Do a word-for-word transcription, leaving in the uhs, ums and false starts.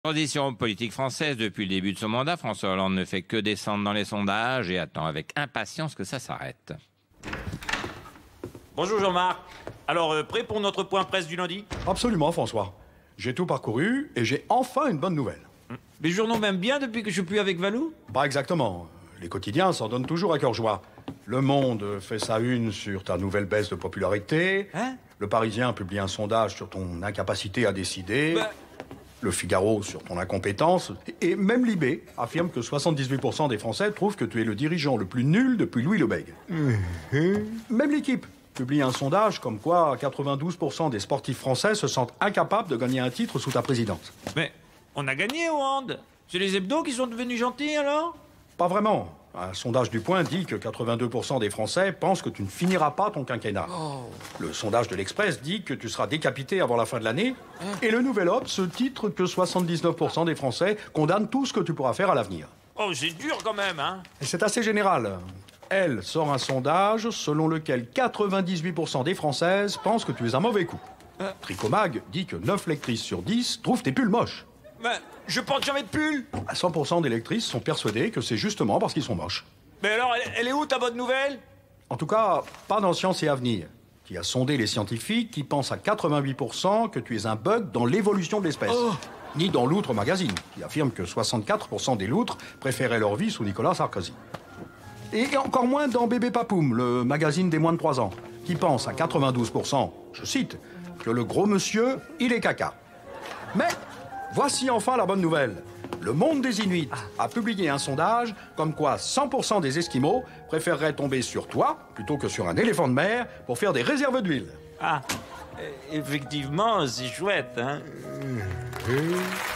Transition politique française, depuis le début de son mandat, François Hollande ne fait que descendre dans les sondages et attend avec impatience que ça s'arrête. Bonjour Jean-Marc. Alors, euh, prêt pour notre point presse du lundi? Absolument, François. J'ai tout parcouru et j'ai enfin une bonne nouvelle. Les journaux m'aiment bien depuis que je suis plus avec Valou? Pas exactement. Les quotidiens s'en donnent toujours à cœur joie. Le Monde fait sa une sur ta nouvelle baisse de popularité. Hein? Le Parisien publie un sondage sur ton incapacité à décider. Bah... Le Figaro sur ton incompétence. Et même Libé affirme que soixante-dix-huit pour cent des Français trouvent que tu es le dirigeant le plus nul depuis Louis Lebègue. Mmh. Même l'Équipe publie un sondage comme quoi quatre-vingt-douze pour cent des sportifs français se sentent incapables de gagner un titre sous ta présidence. Mais on a gagné au hand. C'est les hebdos qui sont devenus gentils alors? Pas vraiment. Un sondage du Point dit que quatre-vingt-deux pour cent des Français pensent que tu ne finiras pas ton quinquennat. Oh. Le sondage de l'Express dit que tu seras décapité avant la fin de l'année. Hein? Et le Nouvel Obs titre que soixante-dix-neuf pour cent des Français condamnent tout ce que tu pourras faire à l'avenir. Oh, c'est dur quand même, hein? Et c'est assez général. Elle sort un sondage selon lequel quatre-vingt-dix-huit pour cent des Françaises pensent que tu es un mauvais coup. Hein? Tricomag dit que neuf lectrices sur dix trouvent tes pulls moches. Mais je porte jamais de pull. À cent pour cent des lectrices sont persuadées que c'est justement parce qu'ils sont moches. Mais alors, elle, elle est où ta bonne nouvelle? En tout cas, pas dans Science et Avenir, qui a sondé les scientifiques qui pensent à quatre-vingt-huit pour cent que tu es un bug dans l'évolution de l'espèce. Oh. Ni dans l'Outre Magazine, qui affirme que soixante-quatre pour cent des loutres préféraient leur vie sous Nicolas Sarkozy. Et encore moins dans Bébé Papoum, le magazine des moins de trois ans, qui pense à quatre-vingt-douze pour cent, je cite, que le gros monsieur, il est caca. Mais voici enfin la bonne nouvelle. Le Monde des Inuits a publié un sondage comme quoi cent pour cent des Esquimaux préféreraient tomber sur toi plutôt que sur un éléphant de mer pour faire des réserves d'huile. Ah, effectivement, c'est chouette, hein? Mmh.